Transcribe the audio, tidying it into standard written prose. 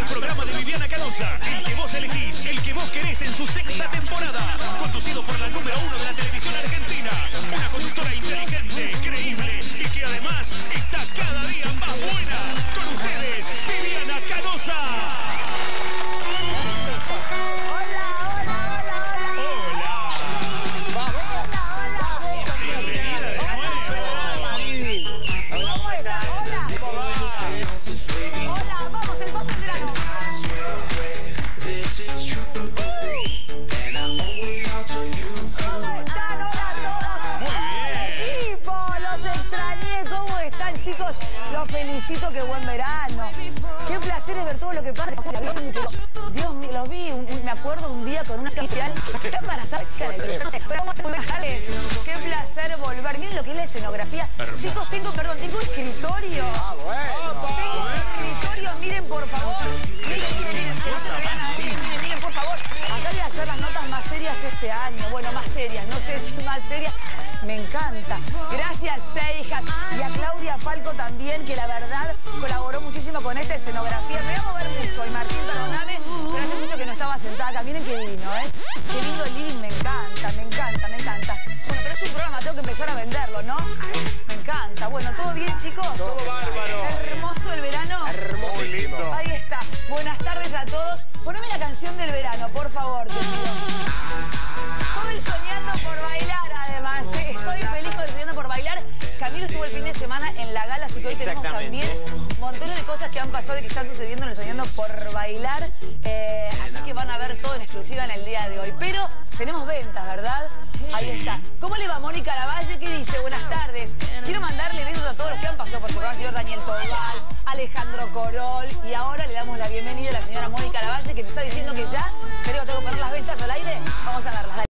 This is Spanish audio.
el programa de Viviana Canosa, el que vos elegís, el que vos querés en su sexta temporada. Conducido por la número 1 de la televisión argentina. Una conductora inteligente, creíble y que además está cada día más buena. Con ustedes, Viviana Canosa. Chicos, los felicito, qué buen verano. Qué placer es ver todo lo que pasa. Dios mío, los vi, me acuerdo un día con una chica especial. Está embarazada, chica. Pero buenas tardes. Qué placer volver. Miren lo que es la escenografía. Chicos, tengo escritorio. Tengo un escritorio, miren por favor. Miren, que no se me vean nada. Miren, por favor. Acá voy a hacer las notas más serias este año. Bueno, más serias, no sé si más serias. Me encanta. Gracias, Seijas. Y a Claudia Falco también, que la verdad colaboró muchísimo con esta escenografía. Me voy a mover mucho. Y Martín, perdóname, pero hace mucho que no estaba sentada acá. Miren qué divino, ¿eh? Qué lindo el living. Me encanta. Bueno, pero es un programa, tengo que empezar a venderlo, ¿no? Me encanta. Bueno, ¿todo bien, chicos? Todo bárbaro. Hermoso el verano. Hermosísimo. Ahí está. Buenas tardes a todos. Poneme la canción del verano, por favor, te pido. Todo el soñando por bailar, además. Estoy feliz con el soñando por bailar. Camilo estuvo el fin de semana en la gala, así que hoy tenemos también montones de cosas que han pasado y que están sucediendo en el soñando por bailar. Así que van a ver todo en exclusiva en el día de hoy. Pero tenemos ventas, ¿verdad? Ahí está. ¿Cómo le va Mónica Lavalle? ¿Qué dice? Buenas tardes. Quiero mandarle besos a todos los que han pasado por el programa, el señor Daniel Tobal, Alejandro Corol. Y ahora le damos la bienvenida a la señora Mónica Lavalle, que me está diciendo que ya, creo que tengo que poner las ventas al aire. Vamos a verlas.